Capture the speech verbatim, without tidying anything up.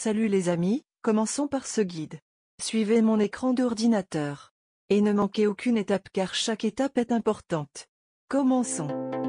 Salut les amis, commençons par ce guide. Suivez mon écran d'ordinateur. Et ne manquez aucune étape car chaque étape est importante. Commençons.